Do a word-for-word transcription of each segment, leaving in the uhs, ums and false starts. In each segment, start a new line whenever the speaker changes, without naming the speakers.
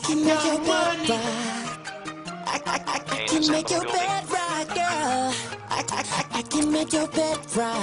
can make your bed rock. I, I, I, I can make your bed rock, girl. I, I, I, I can make your bed rock.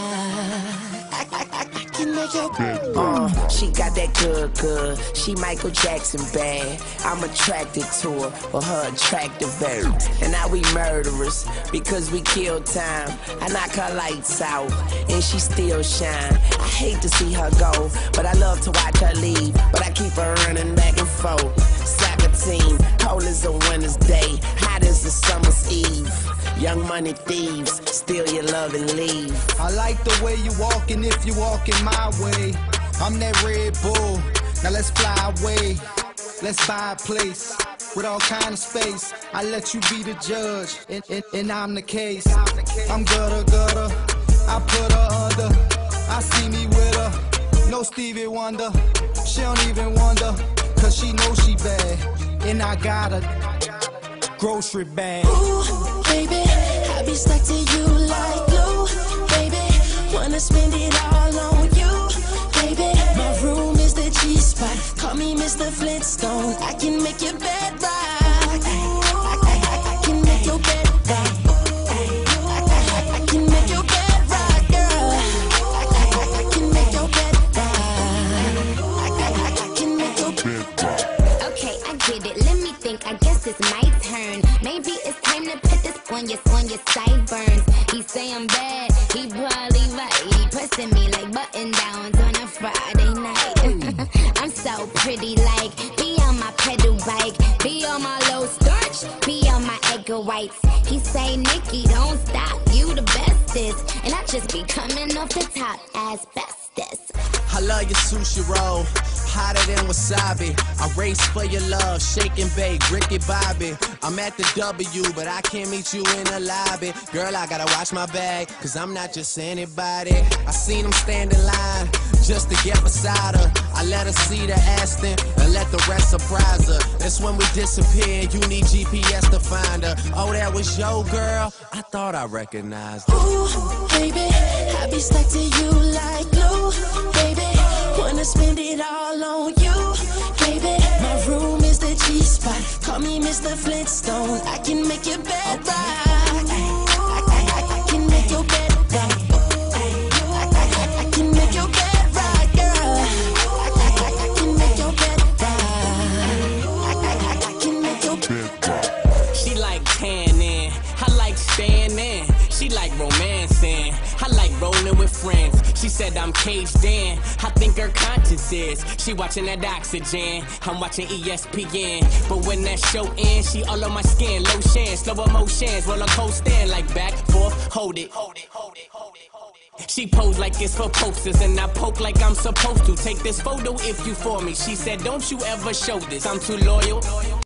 I, I, I, I can make your bed rock.
Uh, she got that good, good. She Michael Jackson bad. I'm attracted to her for her attractive baby. And now we murderers because we kill time. I knock her lights out and she still shine. I hate to see her go, but I love to watch her leave. But I keep her running back and forth. Soccer team, cold as a winter's day, hot as a summer's eve. Young money thieves, steal your love and leave.
I like the way you walking if you walking my way. I'm that Red Bull, now let's fly away. Let's buy a place with all kind of space. I let you be the judge, and, and, and I'm the case. I'm gutter, gutter, I put her under. I see me with her, no Stevie Wonder. She don't even wonder, cause she knows she bad. And I got a grocery bag.
Ooh, baby, I be stuck to you like glue. Baby, wanna spend it all on you. Baby, my room is the G-spot. Call me Mister Flintstone. I can make your bed rock. I, I, I, I can make your bed rock. I, I, I can make your bed rock, girl. I, I, I can make your bed rock. I, I, I can make your bed rock.
Okay, I get it. Let me think. I guess it's my turn. Maybe it's time to put this on your on your sideburns. He say I'm bad. He probably right. He pressing me like button downs on a Friday night. I'm so pretty, like be on my pedal bike, be on my low starch, be on my egg whites. He say, Nikki, don't stop. You the bestest, and I just be coming off the top as bestest.
I love your sushi roll, hotter than wasabi. I race for your love, shake and bake, Ricky Bobby. I'm at the W, but I can't meet you in the lobby. Girl, I gotta watch my bag, cause I'm not just anybody. I seen him stand in line, just to get beside her. I let her see the Aston, and let the rest surprise her. That's when we disappear, you need G P S to find her. Oh, that was your girl? I thought I recognized her.
Ooh, baby, I be stuck to you like glue. Baby, wanna spend it all on you. Baby, my room is the G-spot. Call me Mister Flintstone. I can make your bed rock. I, I, I, I can make your bed rock. I, I, I can make your bed rock, girl. I, I, I can make your bed rock. I, I, I can make your bed rock.
She like tanning, I like staying in. She like romancing, I like rolling with friends. She said I'm caged in, I think her conscience is. She watching that Oxygen, I'm watching E S P N. But when that show ends, she all on my skin. Lotion, slow emotions, roller coaster, like back, forth, hold it. Hold it, hold it, hold it, hold it. She pose like it's for posters, and I poke like I'm supposed to. Take this photo if you for me. She said, don't you ever show this, I'm too loyal.